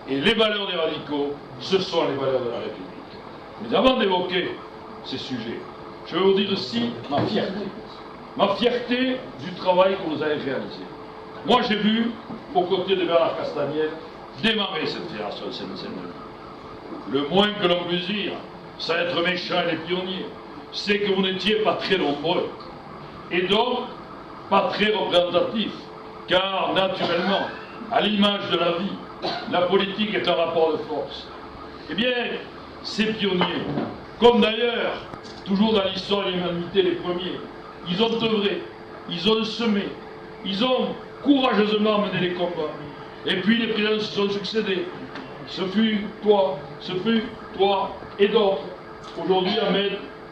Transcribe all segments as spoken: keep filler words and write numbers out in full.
Et les valeurs des radicaux, ce sont les valeurs de la République. Mais avant d'évoquer ces sujets, je vais vous dire aussi ma fierté. Ma fierté du travail que vous avez réalisé. Moi, j'ai vu, aux côtés de Bernard Castagnel, démarrer cette fédération de Seine-Saint-Denis. Le moins que l'on puisse dire, sans être méchant et les pionniers, c'est que vous n'étiez pas très nombreux. Et donc, pas très représentatifs. Car, naturellement, à l'image de la vie, la politique est un rapport de force. Eh bien, ces pionniers, comme d'ailleurs, toujours dans l'histoire de l'humanité, les premiers, ils ont œuvré, ils ont semé, ils ont courageusement mené les combats. Et puis les présidents se sont succédés. Ce fut toi, ce fut toi et d'autres. Aujourd'hui, Ahmed,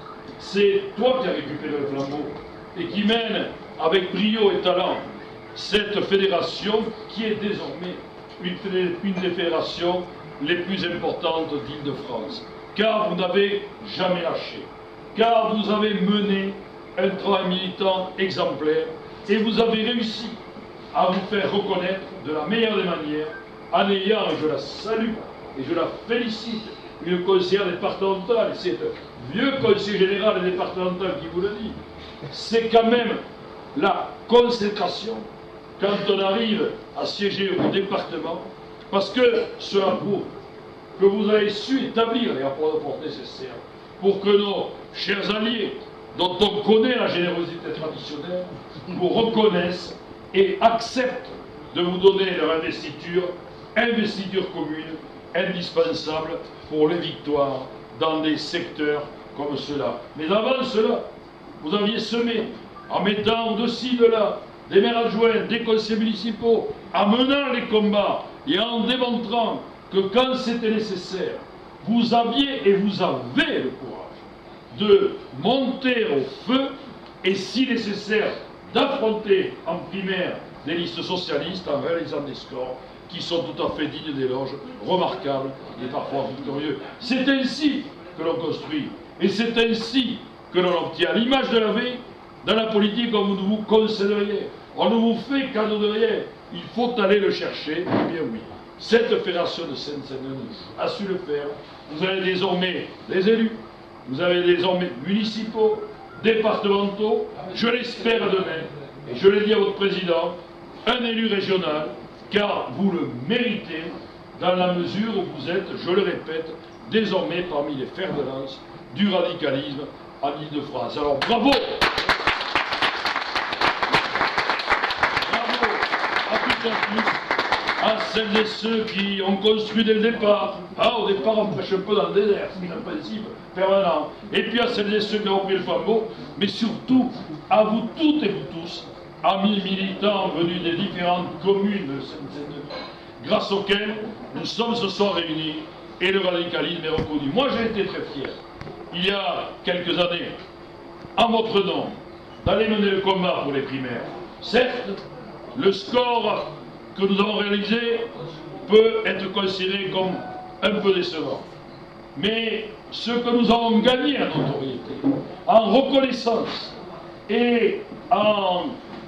c'est toi qui as récupéré le flambeau et qui mène avec brio et talent cette fédération qui est désormais une, une des fédérations les plus importantes d'Île-de-France. Car vous n'avez jamais lâché, car vous avez mené un travail militant exemplaire et vous avez réussi à vous faire reconnaître de la meilleure des manières en ayant, et je la salue et je la félicite, une conseillère départementale, et c'est un vieux conseiller général et départemental qui vous le dit, c'est quand même la consécration quand on arrive à siéger au département, parce que cela prouve que vous avez su établir les rapports de force nécessaires pour que nos chers alliés, dont on connaît la générosité traditionnelle, vous reconnaissent et acceptent de vous donner leur investiture, investiture commune, indispensable pour les victoires dans des secteurs comme cela. Mais avant cela, vous aviez semé, en mettant de ci, de là, des maires adjoints, des conseils municipaux, en menant les combats et en démontrant que quand c'était nécessaire, vous aviez et vous avez le courage de monter au feu et, si nécessaire, d'affronter en primaire des listes socialistes en réalisant des scores qui sont tout à fait dignes d'éloges, remarquables et parfois victorieux. C'est ainsi que l'on construit et c'est ainsi que l'on obtient. L'image de la vie, dans la politique, on ne vous concède rien, on ne vous fait cadeau de rien, il faut aller le chercher. Eh bien oui, cette fédération de Seine-Saint-Denis a su le faire. Vous avez désormais des élus, vous avez désormais municipaux, départementaux, je l'espère demain, et je l'ai dit à votre président, un élu régional, car vous le méritez, dans la mesure où vous êtes, je le répète, désormais parmi les fers de lance du radicalisme en Île-de-France. Alors bravo! Bravo à toutes et à tous, à celles et ceux qui ont construit dès le départ. Ah, au départ, on prêche un peu dans le désert, c'est un principe permanent. Et puis à celles et ceux qui ont pris le flambeau, mais surtout à vous toutes et vous tous, amis militants venus des différentes communes de Seine-Saint-Denis, grâce auxquels nous sommes ce soir réunis et le radicalisme est reconnu. Moi, j'ai été très fier, il y a quelques années, en votre nom, d'aller mener le combat pour les primaires. Certes, le score que nous avons réalisé peut être considéré comme un peu décevant. Mais ce que nous avons gagné en notoriété, en reconnaissance et en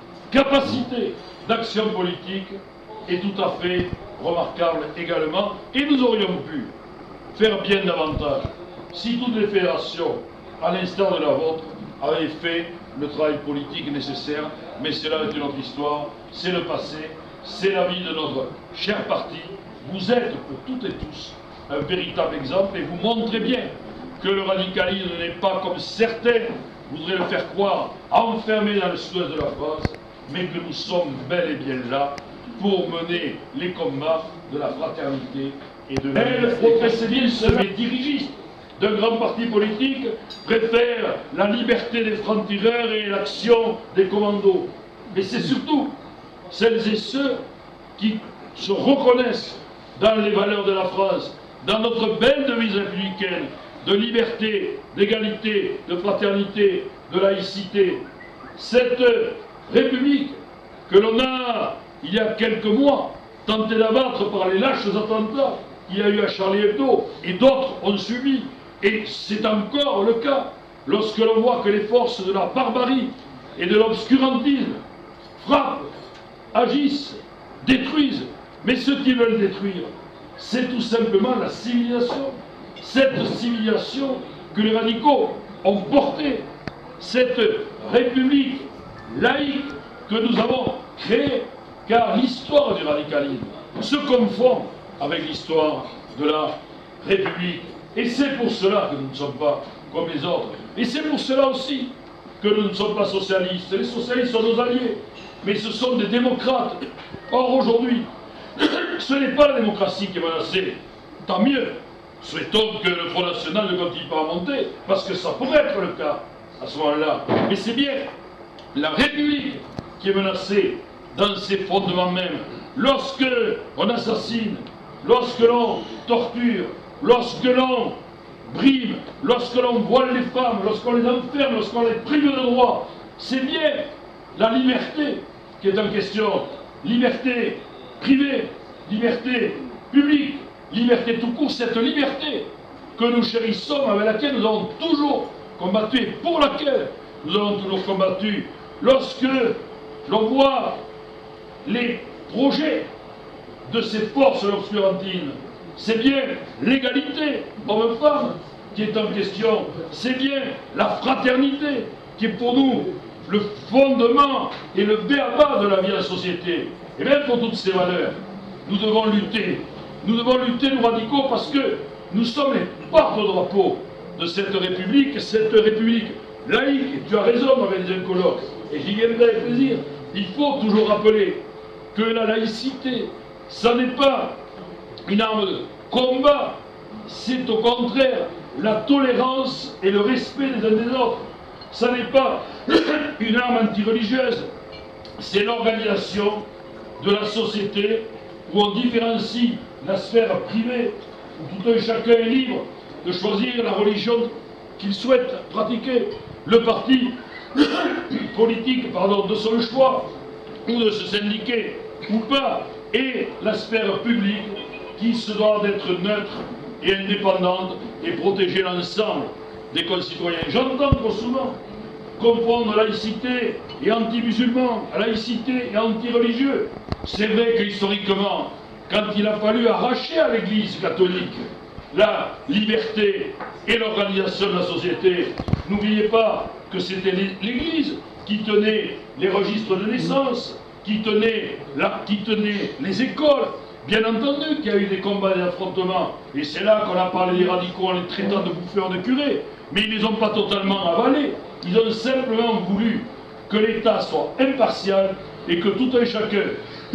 capacité d'action politique est tout à fait remarquable également. Et nous aurions pu faire bien davantage si toutes les fédérations, à l'instar de la vôtre, avaient fait le travail politique nécessaire. Mais cela est une autre histoire, c'est le passé, c'est la vie de notre cher parti. Vous êtes pour toutes et tous un véritable exemple et vous montrez bien que le radicalisme n'est pas, comme certains voudraient le faire croire, enfermé dans le sud-ouest de la France, mais que nous sommes bel et bien là pour mener les combats de la fraternité et de l'unité. Les dirigistes d'un grand parti politique préfèrent la liberté des francs-tireurs et l'action des commandos. Mais c'est surtout celles et ceux qui se reconnaissent dans les valeurs de la France, dans notre belle devise républicaine de liberté, d'égalité, de fraternité, de laïcité. Cette République que l'on a, il y a quelques mois, tenté d'abattre par les lâches attentats qu'il y a eu à Charlie Hebdo, et d'autres ont subi. Et c'est encore le cas lorsque l'on voit que les forces de la barbarie et de l'obscurantisme frappent, agissent, détruisent. Mais ceux qui veulent détruire c'est tout simplement la civilisation. Cette civilisation que les radicaux ont portée, cette république laïque que nous avons créée, car l'histoire du radicalisme se confond avec l'histoire de la République. Et c'est pour cela que nous ne sommes pas comme les autres. Et c'est pour cela aussi que nous ne sommes pas socialistes. Les socialistes sont nos alliés, mais ce sont des démocrates. Or, aujourd'hui, ce n'est pas la démocratie qui est menacée. Tant mieux. Souhaitons que le Front National ne continue pas à monter, parce que ça pourrait être le cas à ce moment-là. Mais c'est bien la République qui est menacée dans ses fondements même. Lorsque on assassine, lorsque l'on torture, lorsque l'on brime, lorsque l'on voile les femmes, lorsqu'on les enferme, lorsqu'on les prive de droits, c'est bien la liberté qui est en question. Liberté privée, liberté publique, liberté tout court, cette liberté que nous chérissons, avec laquelle nous avons toujours combattu et pour laquelle nous avons toujours combattu. Lorsque l'on voit les projets de ces forces obscurantines, c'est bien l'égalité homme-femme qui est en question, c'est bien la fraternité qui est pour nous le fondement et le b.a.-ba de la vie en société. Et même pour toutes ces valeurs, nous devons lutter. Nous devons lutter, nous radicaux, parce que nous sommes les porte-drapeaux de cette République, cette République laïque. Et tu as raison d'organiser un colloque, et j'y viendrai avec plaisir. Il faut toujours rappeler que la laïcité, ça n'est pas une arme de combat, c'est au contraire la tolérance et le respect des uns des autres. Ça n'est pas une arme anti-religieuse, c'est l'organisation de la société où on différencie la sphère privée, où tout un chacun est libre de choisir la religion qu'il souhaite pratiquer, le parti politique pardon, de son choix, ou de se syndiquer ou pas, et la sphère publique qui se doit d'être neutre et indépendante et protéger l'ensemble des concitoyens. J'entends trop souvent confondre laïcité et anti-musulman, laïcité et anti-religieux. C'est vrai que historiquement, quand il a fallu arracher à l'Église catholique la liberté et l'organisation de la société, n'oubliez pas que c'était l'Église qui tenait les registres de naissance, qui tenait, la, qui tenait les écoles. Bien entendu qu'il y a eu des combats et des affrontements, et c'est là qu'on a parlé des radicaux en les traitant de bouffeurs de curés, mais ils ne les ont pas totalement avalés. Ils ont simplement voulu que l'État soit impartial et que tout un chacun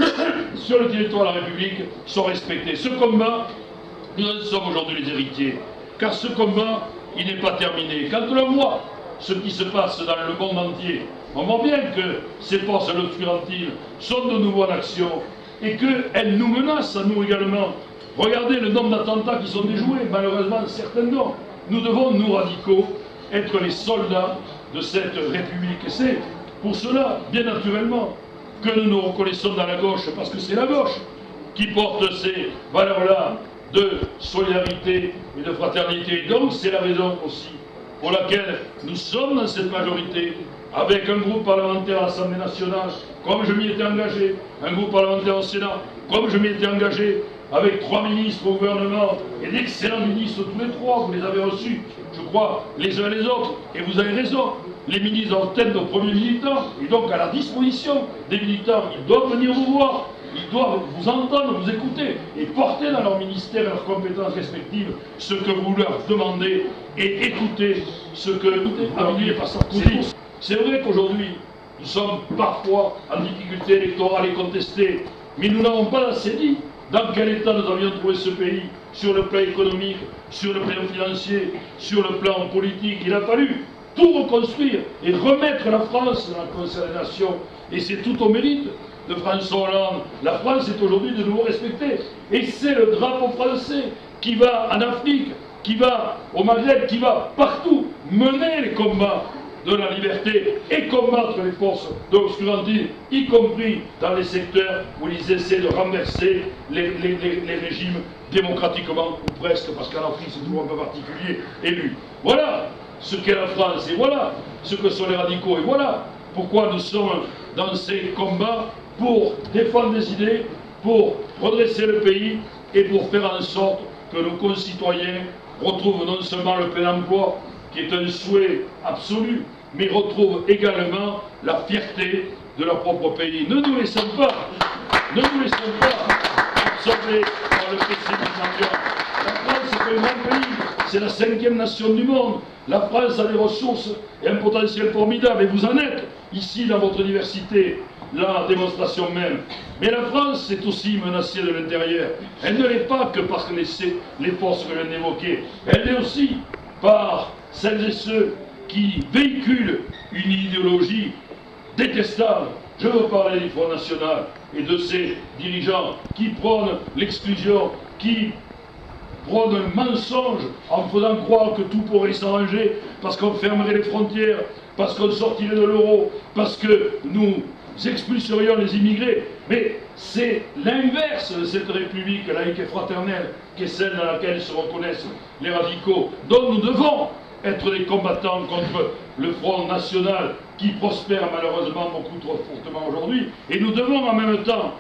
sur le territoire de la République soit respecté. Ce combat, nous en sommes aujourd'hui les héritiers, car ce combat, il n'est pas terminé. Quand on voit ce qui se passe dans le monde entier, on voit bien que ces forces obscurantines sont de nouveau en action et qu'elles nous menacent à nous également. Regardez le nombre d'attentats qui sont déjoués, malheureusement certains non. Nous devons, nous radicaux, être les soldats de cette République. Et c'est pour cela, bien naturellement, que nous nous reconnaissons dans la gauche, parce que c'est la gauche qui porte ces valeurs-là de solidarité et de fraternité. Et donc c'est la raison aussi pour laquelle nous sommes dans cette majorité, avec un groupe parlementaire à l'Assemblée nationale, comme je m'y étais engagé, un groupe parlementaire au Sénat, comme je m'y étais engagé, avec trois ministres au gouvernement, et d'excellents ministres tous les trois, vous les avez reçus, je crois, les uns les autres, et vous avez raison, les ministres doivent être nos premiers militants, et donc à la disposition des militants, ils doivent venir vous voir, ils doivent vous entendre, vous écouter, et porter dans leur ministère et leurs compétences respectives ce que vous leur demandez, et écouter ce que vous par Sarkozy. C'est vrai qu'aujourd'hui, nous sommes parfois en difficulté électorale et contestés, mais nous n'avons pas assez dit dans quel état nous avions trouvé ce pays, sur le plan économique, sur le plan financier, sur le plan politique. Il a fallu tout reconstruire et remettre la France dans le concert des nations. Et c'est tout au mérite de François Hollande. La France est aujourd'hui de nouveau respectée. Et c'est le drapeau français qui va en Afrique, qui va au Maghreb, qui va partout mener les combats de la liberté et combattre les forces d'obscurantisme, y compris dans les secteurs où ils essaient de renverser les, les, les, les régimes démocratiquement, ou presque, parce qu'en Afrique c'est toujours un peu particulier, élus. Voilà ce qu'est la France, et voilà ce que sont les radicaux, et voilà pourquoi nous sommes dans ces combats pour défendre des idées, pour redresser le pays et pour faire en sorte que nos concitoyens retrouvent non seulement le plein emploi, qui est un souhait absolu, mais retrouvent également la fierté de leur propre pays. Ne nous laissons pas, ne nous laissons pas absorber par le pessimisme ambiant. La France est un grand pays, c'est la cinquième nation du monde. La France a des ressources et un potentiel formidable, et vous en êtes ici dans votre diversité, la démonstration même. Mais la France est aussi menacée de l'intérieur. Elle ne l'est pas que par les, les forces que je viens d'évoquer. Elle l'est aussi par celles et ceux qui véhiculent une idéologie détestable. Je veux parler du Front National et de ses dirigeants qui prônent l'exclusion, qui prônent un mensonge en faisant croire que tout pourrait s'arranger parce qu'on fermerait les frontières, parce qu'on sortirait de l'euro, parce que nous expulserions les immigrés. Mais c'est l'inverse de cette république laïque et fraternelle, qui est celle dans laquelle se reconnaissent les radicaux, dont nous devons être des combattants contre le Front National qui prospère malheureusement beaucoup trop fortement aujourd'hui. Et nous devons en même temps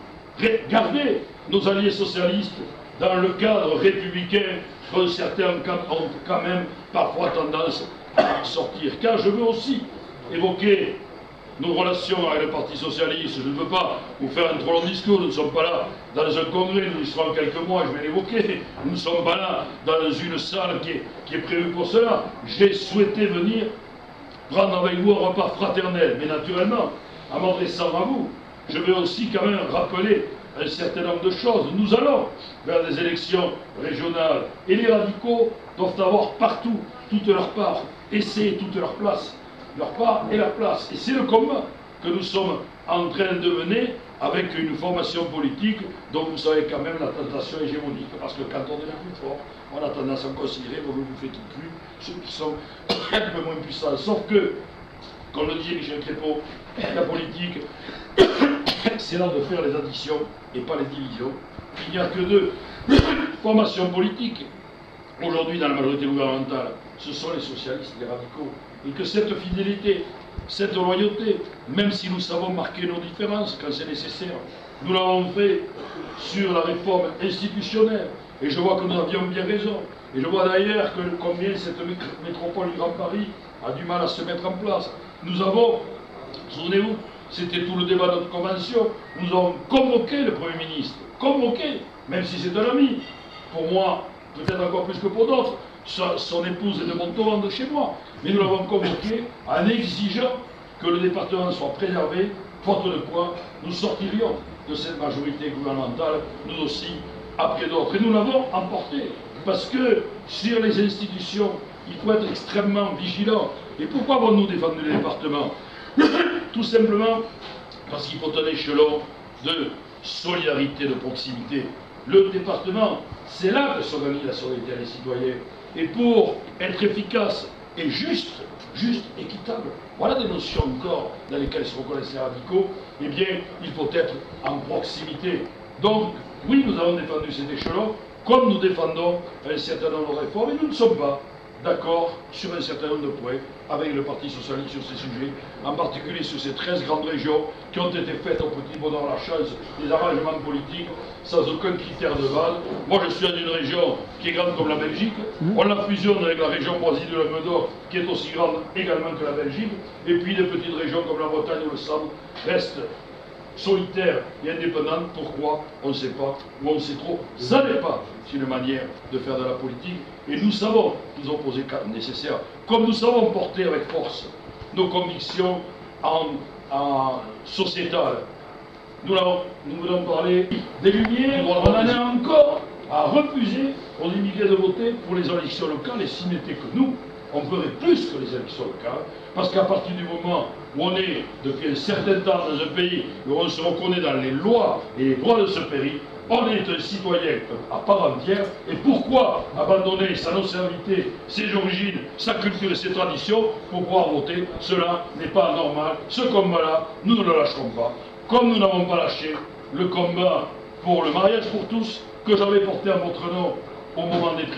garder nos alliés socialistes dans le cadre républicain dont certains ont quand même parfois tendance à sortir. Car je veux aussi évoquer nos relations avec le Parti Socialiste. Je ne veux pas vous faire un trop long discours, nous ne sommes pas là dans un congrès, nous y serons quelques mois, je vais l'évoquer. Nous ne sommes pas là dans une salle qui est, qui est prévue pour cela. J'ai souhaité venir prendre avec vous un repas fraternel, mais naturellement, en m'adressant à vous, je vais aussi quand même rappeler un certain nombre de choses. Nous allons vers des élections régionales, et les radicaux doivent avoir partout toute leur part, et c'est toute leur place. Leur part et leur place. Et c'est le combat que nous sommes en train de mener avec une formation politique dont vous savez quand même la tentation hégémonique. Parce que quand on est le plus fort, on a tendance à considérer qu'on veut bouffer tout cru ceux qui sont un peu moins puissants. Sauf que, comme le dit Michel Crépeau, la politique, c'est là de faire les additions et pas les divisions. Il n'y a que deux formations politiques aujourd'hui dans la majorité gouvernementale. Ce sont les socialistes, les radicaux. Et que cette fidélité, cette loyauté, même si nous savons marquer nos différences quand c'est nécessaire, nous l'avons fait sur la réforme institutionnelle. Et je vois que nous avions bien raison. Et je vois d'ailleurs que combien cette métropole du Grand Paris a du mal à se mettre en place. Nous avons, souvenez-vous, c'était tout le débat de notre convention, nous avons convoqué le Premier ministre, convoqué, même si c'est un ami, pour moi, peut-être encore plus que pour d'autres. Son épouse est de Montauban de chez moi, mais nous l'avons convoqué en exigeant que le département soit préservé, faute de quoi nous sortirions de cette majorité gouvernementale, nous aussi, après d'autres. Et nous l'avons emporté, parce que sur les institutions, il faut être extrêmement vigilant. Et pourquoi avons-nous défendu les départements? Tout simplement parce qu'il faut un échelon de solidarité, de proximité. Le département, c'est là que s'organise la solidarité des citoyens. Et pour être efficace et juste, juste, équitable, voilà des notions encore dans lesquelles se reconnaissent les radicaux, eh bien, il faut être en proximité. Donc, oui, nous avons défendu cet échelon, comme nous défendons un certain nombre de réformes, et nous ne sommes pas d'accord sur un certain nombre de points avec le Parti Socialiste sur ces sujets, en particulier sur ces treize grandes régions qui ont été faites au petit bonheur la chance des arrangements politiques sans aucun critère de base. Moi je suis dans une région qui est grande comme la Belgique, on la fusionne avec la région voisine de la Medoc qui est aussi grande également que la Belgique, et puis des petites régions comme la Bretagne ou le Sable restent solitaire et indépendante. Pourquoi? On ne sait pas, ou on sait trop. Ça n'est pas une manière de faire de la politique. Et nous savons nous opposer quand nécessaire, comme nous savons porter avec force nos convictions en, en sociétales. Nous, nous voulons parler des Lumières. On en est encore à refuser aux immigrés de voter pour les élections locales, et s'il n'était que nous, on ferait plus que les élections locales, parce qu'à partir du moment où on est depuis un certain temps dans un pays où on se reconnaît dans les lois et les droits de ce pays, on est un citoyen à part entière. Et pourquoi abandonner sa nationalité, ses origines, sa culture et ses traditions pour pouvoir voter? Cela n'est pas normal. Ce combat-là, nous ne le lâcherons pas. Comme nous n'avons pas lâché le combat pour le mariage pour tous, que j'avais porté en votre nom au moment des primaires,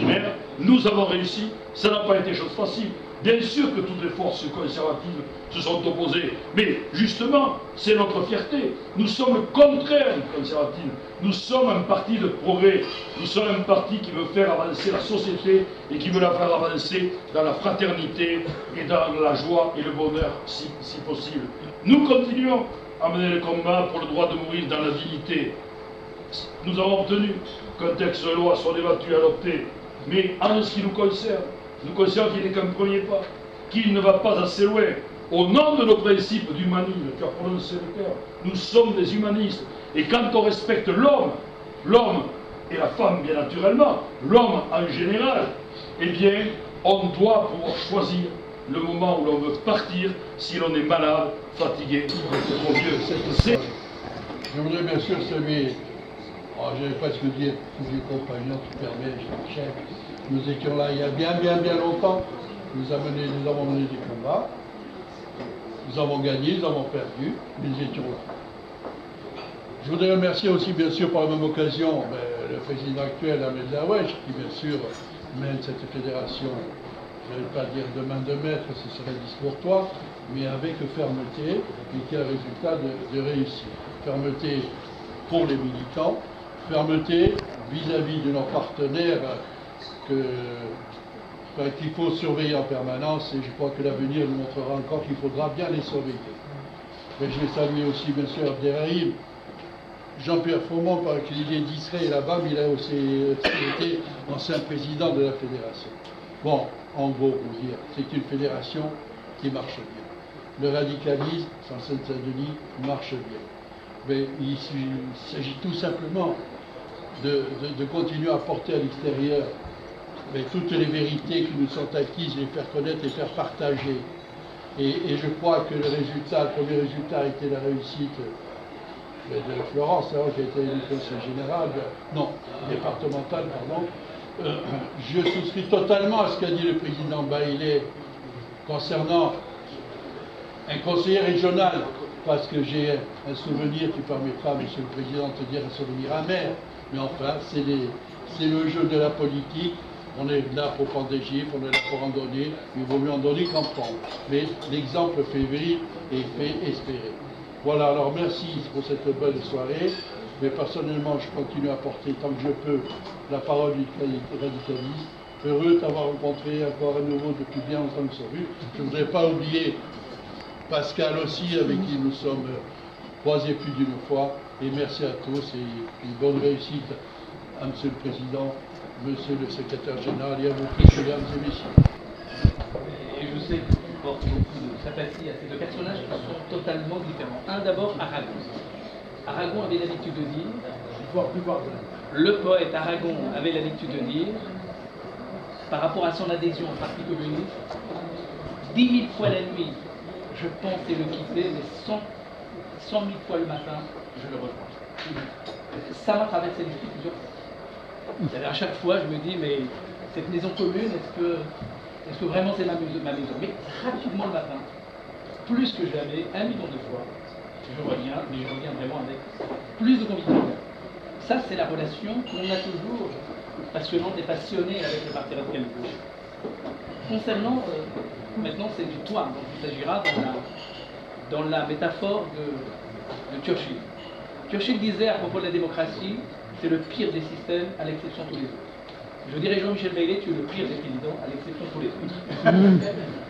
Nous avons réussi, ça n'a pas été chose facile. Bien sûr que toutes les forces conservatives se sont opposées, mais justement, c'est notre fierté. Nous sommes le contraire du conservatisme. Nous sommes un parti de progrès. Nous sommes un parti qui veut faire avancer la société et qui veut la faire avancer dans la fraternité et dans la joie et le bonheur, si, si possible. Nous continuons à mener le combat pour le droit de mourir dans la dignité. Nous avons obtenu qu'un texte de loi soit débattu et adopté, mais en ce qui nous concerne, nous considérons qu'il n'est qu'un premier pas, qu'il ne va pas assez loin. Au nom de nos principes d'humanisme, tu as prononcé le cœur, nous sommes des humanistes. Et quand on respecte l'homme, l'homme et la femme bien naturellement, l'homme en général, eh bien, on doit pouvoir choisir le moment où l'on veut partir si l'on est malade, fatigué, trop vieux. Je voudrais bien sûr saluer, oh, je vais presque dire tous les compagnons qui permettent, chef. Nous étions là il y a bien, bien, bien longtemps. Nous, avons mené, nous avons mené des combats. Nous avons gagné, nous avons perdu. Nous étions là. Je voudrais remercier aussi, bien sûr, par la même occasion, ben, le président actuel, Ahmed Laouech, qui, bien sûr, mène cette fédération, je ne vais pas dire de main de maître, ce serait discourtois, mais avec fermeté, et qui a le résultat de, de réussir. Fermeté pour les militants, fermeté vis-à-vis -vis de nos partenaires que, enfin, qu'il faut surveiller en permanence, et je crois que l'avenir nous montrera encore qu'il faudra bien les surveiller. Mais je vais saluer aussi, bien sûr, Abderrahim, Jean-Pierre Fomont, par qu'il est distrait là-bas, mais il a aussi été ancien président de la fédération. Bon, en gros, pour dire, c'est une fédération qui marche bien. Le radicalisme, sans Seine-Saint-Denis, marche bien. Mais il s'agit tout simplement de, de, de continuer à porter à l'extérieur mais toutes les vérités qui nous sont acquises, les faire connaître et faire partager. Et, et je crois que le résultat, le premier résultat a été la réussite de Florence, hein, qui a été élu conseil général, non, départemental, pardon. Euh, je souscris totalement à ce qu'a dit le président Baillet concernant un conseiller régional, parce que j'ai un souvenir, tu permettras, monsieur le président, de te dire un souvenir amer, mais enfin, c'est le jeu de la politique. On est là pour prendre des chiffres, on est là pour en donner, il vaut mieux en donner qu'en prendre. Mais l'exemple fait vivre et fait espérer. Voilà, alors merci pour cette belle soirée, mais personnellement je continue à porter tant que je peux la parole du radicalisme. Heureux de t'avoir rencontré encore à nouveau depuis bien longtemps que nous sommes vus. Je ne voudrais pas oublier Pascal aussi, avec qui nous sommes croisés plus d'une fois. Et merci à tous et une bonne réussite à Monsieur le Président, Monsieur le Secrétaire Général et à vous tous, mesdames et messieurs. Et je sais que tu portes beaucoup de sympathie à ces deux personnages qui sont totalement différents. Un d'abord, Aragon. Aragon avait l'habitude de dire, le poète Aragon avait l'habitude de dire, par rapport à son adhésion au Parti communiste, dix mille fois la nuit, je pensais le quitter, mais cent mille fois le matin, je le rejoins. Ça m'a traversé l'esprit plusieurs fois. À chaque fois, je me dis, mais cette maison commune, est-ce que, est-ce que vraiment c'est ma, ma maison? Mais rapidement le matin, plus que jamais, un million de fois, je reviens, mais je reviens vraiment avec plus de conviction. Ça, c'est la relation qu'on a toujours passionnante et passionnée avec le Parti radical de gauche. Concernant, euh, maintenant, c'est du toi dont il s'agira dans la, dans la métaphore de, de Churchill. Churchill disait à propos de la démocratie, c'est le pire des systèmes à l'exception de tous les autres. Je dirais Jean-Michel Baillet, tu es le pire des présidents à l'exception de tous les autres.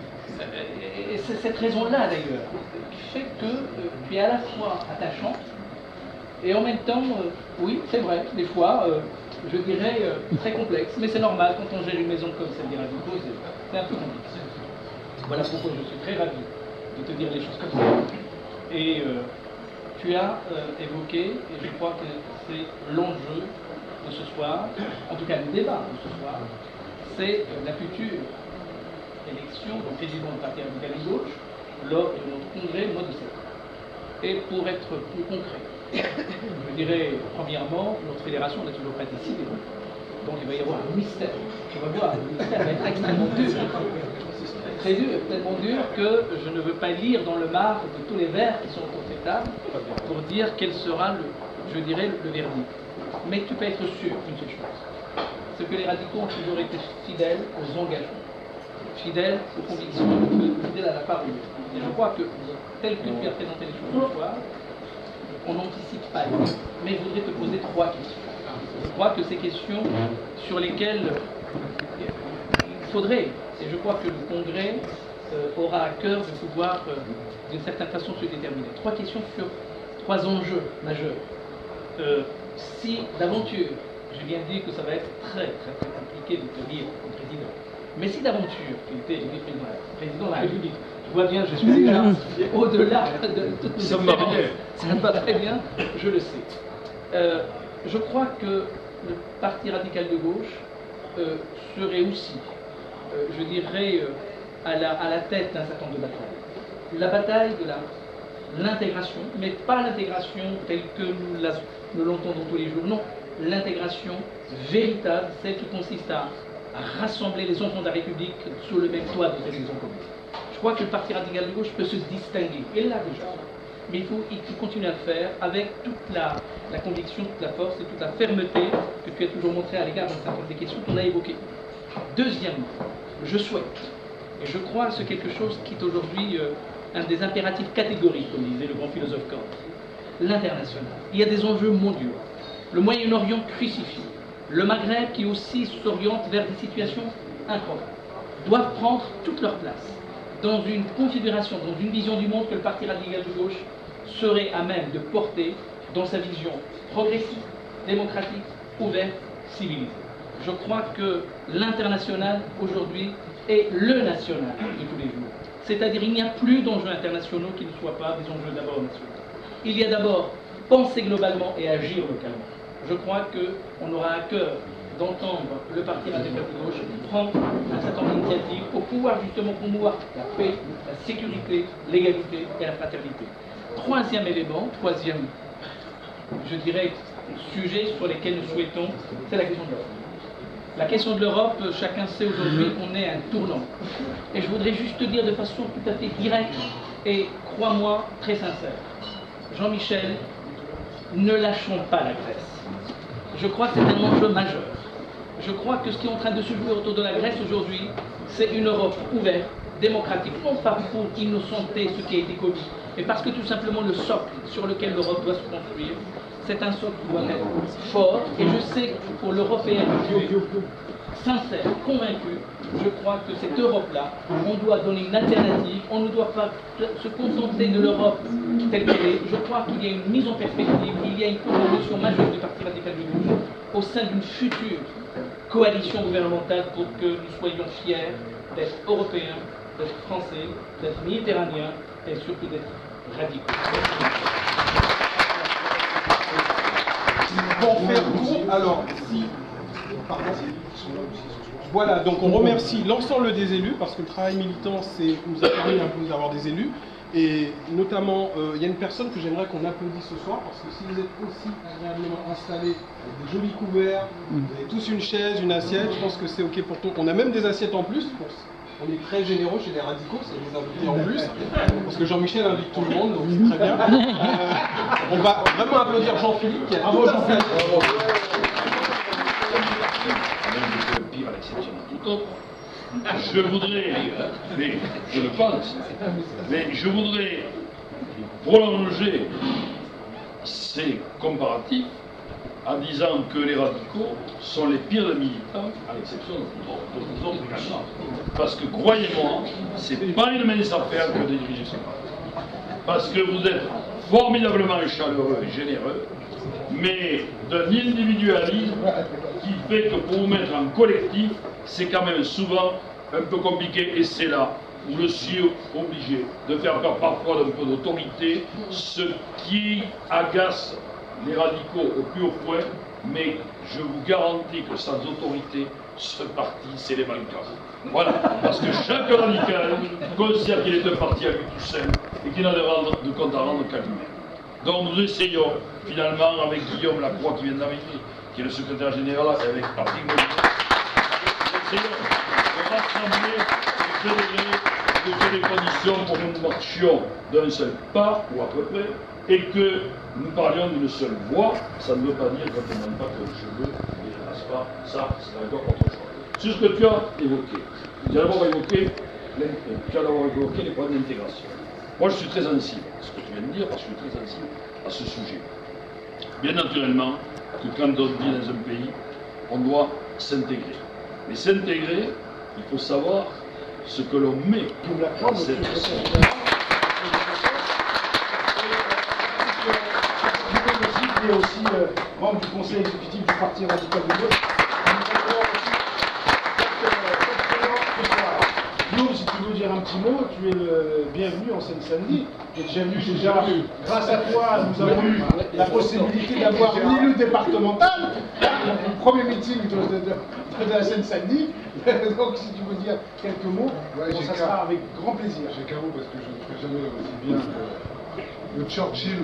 Et c'est cette raison-là d'ailleurs qui fait que euh, tu es à la fois attachant et en même temps, euh, oui, c'est vrai, des fois, euh, je dirais euh, très complexe, mais c'est normal quand on gère une maison comme celle des radicaux, c'est un peu compliqué. Voilà pourquoi je suis très ravi de te dire les choses comme ça. Et euh, tu as euh, évoqué, et je crois que c'est l'enjeu de ce soir, en tout cas le débat de ce soir, c'est euh, la future élection du président du Parti radical de gauche lors de notre congrès le mois de septembre. Et pour être plus concret, je dirais premièrement, notre fédération n'a toujours pas décidé. Donc il va y avoir un mystère. Tu vas voir, le mystère va être extrêmement dur. Très dur, tellement dur que je ne veux pas lire dans le marbre de tous les vers qui sont autour de cette table pour dire quel sera, le, je dirais, le verdict. Mais tu peux être sûr d'une seule chose. c'est que les radicaux ont toujours été fidèles aux engagements, fidèles aux convictions, fidèles à la parole. Et je crois que, tel que tu as présenté les choses ce soir, on n'anticipe pas, mais je voudrais te poser trois questions. Je crois que ces questions sur lesquelles il faudrait, et je crois que le Congrès euh, aura à cœur de pouvoir, euh, d'une certaine façon, se déterminer. Trois questions sur trois enjeux majeurs. Euh, si d'aventure, je viens de dire que ça va être très très très compliqué de te lire comme président, mais si d'aventure tu étais élu président, président de la République, je vois bien, je suis déjà au-delà de toutes les ça me va bien. Ça me va très bien, je le sais. Euh, je crois que le Parti radical de gauche euh, serait aussi, euh, je dirais, euh, à, la, à la tête d'un certain nombre de batailles. La bataille de la l'intégration, mais pas l'intégration telle que nous, la, nous l'entendons tous les jours, non, l'intégration véritable, celle qui consiste à, à rassembler les enfants de la République sous le même toit de télévision commune. Je crois que le Parti radical de gauche peut se distinguer, il l'a déjà, mais il faut, il faut continuer à le faire avec toute la, la conviction, toute la force et toute la fermeté que tu as toujours montré à l'égard d'un certain nombre des questions qu'on a évoquées. Deuxièmement, je souhaite, et je crois que c'est quelque chose qui est aujourd'hui euh, un des impératifs catégoriques, comme disait le grand philosophe Kant, l'international. Il y a des enjeux mondiaux. Le Moyen-Orient crucifié, le Maghreb qui aussi s'oriente vers des situations improbables, doivent prendre toute leur place dans une configuration, dans une vision du monde que le Parti radical de gauche serait à même de porter dans sa vision progressiste, démocratique, ouverte, civilisée. Je crois que l'international aujourd'hui est le national de tous les jours. C'est-à-dire il n'y a plus d'enjeux internationaux qui ne soient pas des enjeux d'abord nationaux. Il y a d'abord penser globalement et agir localement. Je crois qu'on aura à cœur d'entendre le Parti radical de gauche prendre un certain nombre d'initiatives pour pouvoir justement promouvoir la paix, la sécurité, l'égalité et la fraternité. Troisième élément, troisième, je dirais, sujet sur lesquels nous souhaitons, c'est la question de l'Europe. La question de l'Europe, chacun sait aujourd'hui qu'on est à un tournant. Et je voudrais juste te dire de façon tout à fait directe et, crois-moi, très sincère. Jean-Michel, ne lâchons pas la Grèce. Je crois que c'est un enjeu majeur. Je crois que ce qui est en train de se jouer autour de la Grèce aujourd'hui, c'est une Europe ouverte, démocratique, non pas pour innocenter ce qui a été commis, mais parce que tout simplement le socle sur lequel l'Europe doit se construire, c'est un socle qui doit être fort, et je sais que pour l'Européen sincère, convaincu, je crois que cette Europe-là, on doit donner une alternative, on ne doit pas se contenter de l'Europe telle qu'elle est. Je crois qu'il y a une mise en perspective, il y a une contribution majeure du Parti radical de gauche au sein d'une future coalition gouvernementale pour que nous soyons fiers d'être européens, d'être français, d'être méditerranéens et surtout d'être radicaux. Pour faire court, alors, si... Pardon. Voilà, donc on remercie l'ensemble des élus, parce que le travail militant nous a permis un peu d'avoir des élus, et notamment, euh, il y a une personne que j'aimerais qu'on applaudisse ce soir, parce que si vous êtes aussi agréablement installés, avec des jolis couverts, vous avez tous une chaise, une assiette, je pense que c'est ok pour tout. On a même des assiettes en plus, pour... on est très généreux chez les radicaux, c'est des invités en plus, parce que Jean-Michel invite tout le monde, donc c'est très bien. Euh, on va vraiment applaudir Jean-Philippe, qui a tout installé. Je voudrais, mais je le pense, mais je voudrais prolonger ces comparatifs en disant que les radicaux sont les pires des militants, à l'exception de nous autres également. Parce que croyez-moi, c'est pas une mince affaire que de diriger ce parti. Parce que vous êtes formidablement chaleureux et généreux, mais d'un individualisme qui fait que pour vous mettre en collectif, c'est quand même souvent un peu compliqué, et c'est là où je suis obligé de faire peur parfois d'un peu d'autorité, ce qui agace les radicaux au plus haut point, mais je vous garantis que sans autorité, ce parti, c'est les manquants. Voilà, parce que chaque radical considère qu'il est un parti à lui tout seul et qu'il n'a de, rendre, de compte à rendre qu'à lui-même. Donc nous essayons, finalement, avec Guillaume Lacroix qui vient d'arriver, qui est le secrétaire général, et avec Patrick Moïse, nous essayons de rassembler et fédérer, de créer des conditions pour que nous marchions d'un seul pas, ou à peu près, et que nous parlions d'une seule voix. Ça ne veut pas dire quand on n'aime pas que je veux, pas, ça, c'est encore autre chose. Sur ce que tu as évoqué, tu as d'abord évoqué, tu as d'abord évoqué les problèmes d'intégration. Moi, je suis très sensible à ce que tu viens de dire, parce que je suis très sensible à ce sujet. Bien naturellement, que quand on vit dans un pays, on doit s'intégrer. Mais s'intégrer, il faut savoir ce que l'on met dans cette société. Il est aussi euh, membre du conseil exécutif du Parti radical de gauche. Guillaume, si tu veux dire un petit mot, tu es le bienvenu en Seine-Saint-Denis. Tu es déjà venu, déjà, grâce à toi, nous avons eu la possibilité d'avoir une élue départementale, le premier meeting de, de, de, de la Seine-Saint-Denis. Donc, si tu veux dire quelques mots, ouais, bon, ça sera avec grand plaisir. J'ai qu'un mot parce que je ne ferai jamais aussi bien que le Churchill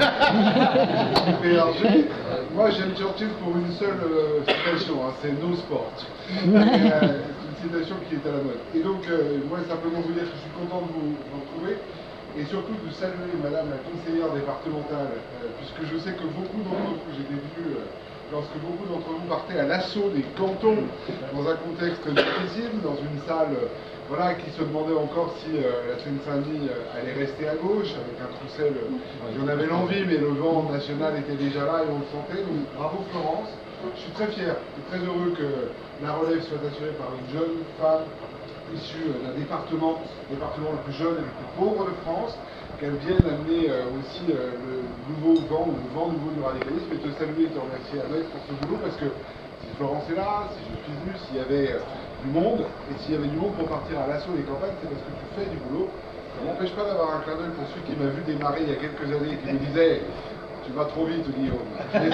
élargi. Moi, j'aime Churchill pour une seule euh, citation, hein, c'est no sport. Euh, une citation qui est à la mode. Et donc, euh, moi, simplement vous dire que je suis content de vous, vous retrouver et surtout de saluer Madame la conseillère départementale, euh, puisque je sais que beaucoup d'entre vous, j'ai des vues. Euh, lorsque beaucoup d'entre vous partaient à l'assaut des cantons dans un contexte difficile, dans une salle voilà, qui se demandait encore si euh, la Seine-Saint-Denis euh, allait rester à gauche, avec un Troussel euh, qui en avait l'envie, mais le vent national était déjà là et on le sentait. Donc bravo Florence, je suis très fier et très heureux que la relève soit assurée par une jeune femme issue d'un département, le département le plus jeune et le plus pauvre de France, qu'elle vienne amener euh, aussi euh, le nouveau vent, ou le vent nouveau du radicalisme, et te saluer et te remercier Annette pour ce boulot, parce que si Florence est là, si je suis venu, s'il y avait euh, du monde, et s'il y avait du monde pour partir à l'assaut des campagnes, c'est parce que tu fais du boulot. Ça ne m'empêche pas d'avoir un clin d'œil pour celui qui m'a vu démarrer il y a quelques années et qui me disait « Tu vas trop vite, Guillaume ».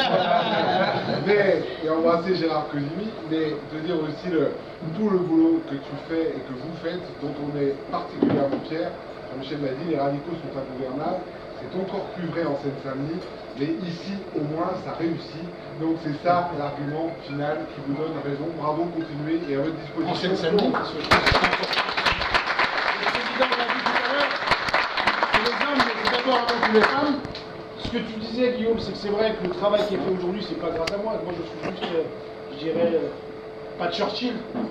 Mais, et embrasser Gérard Cosimi, mais te dire aussi le, tout le boulot que tu fais et que vous faites, dont on est particulièrement fiers. Michel l'a dit, les radicaux sont ingouvernables, c'est encore plus vrai en Seine-Saint-Denis, mais ici au moins ça réussit, donc c'est ça l'argument final qui vous donne raison. Bravo, continuez et à votre disposition. En Seine-Saint-Denis, parce que le président l'a dit tout à l'heure, c'est les hommes, mais c'est d'abord avant tout les femmes. Ce que tu disais, Guillaume, c'est que c'est vrai que le travail qui est fait aujourd'hui, c'est pas grâce à moi, moi je suis juste, euh, je dirais, euh, pas Churchill.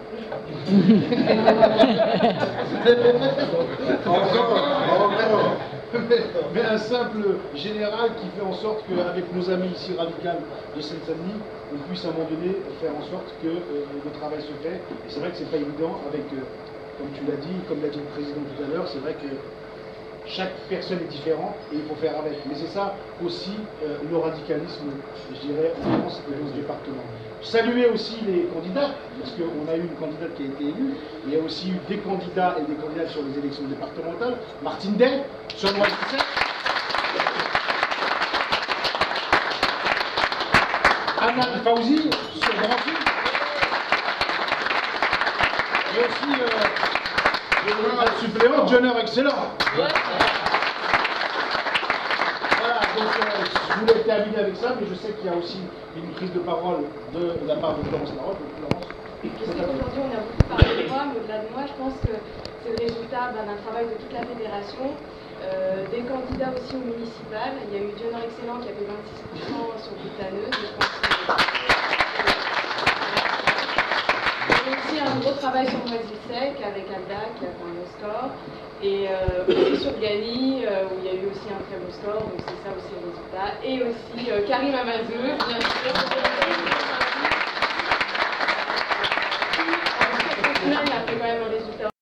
Mais un simple général qui fait en sorte qu'avec nos amis ici radicaux de Seine-Saint-Denis, on puisse à un moment donné faire en sorte que euh, le travail se fait. Et c'est vrai que c'est pas évident avec, euh, comme tu l'as dit, comme l'a dit le président tout à l'heure, c'est vrai que chaque personne est différente et il faut faire avec. Mais c'est ça aussi euh, le radicalisme, je dirais, en France et dans ce département. Saluer aussi les candidats, parce qu'on a eu une candidate qui a été élue. Il y a aussi eu des candidats et des candidates sur les élections départementales. Martine Day, sur le dix-sept. Anna Fauzi, sur Drancy. Et aussi euh, le suppléant, Johner Excellent. Voilà, donc euh, je voulais terminer avec ça, mais je sais qu'il y a aussi une prise de parole de, de la part de Florence Laroche. Florence. Je sais qu'aujourd'hui on a beaucoup parlé de moi, mais au-delà de moi, je pense que c'est le résultat ben, d'un travail de toute la fédération, euh, des candidats aussi au municipal. Il y a eu Johner Excellent qui avait vingt-six pour cent sur Boutaneuse, je pense que... Il y a aussi un gros travail sur Noisy-le-Sec avec Alda qui a fait un bon score. Et euh, aussi sur Gagny, euh, où il y a eu aussi un très bon score, donc c'est ça aussi le résultat. Et aussi euh, Karim Amazou, bien sûr. En fait, au final, il a fait quand même un résultat.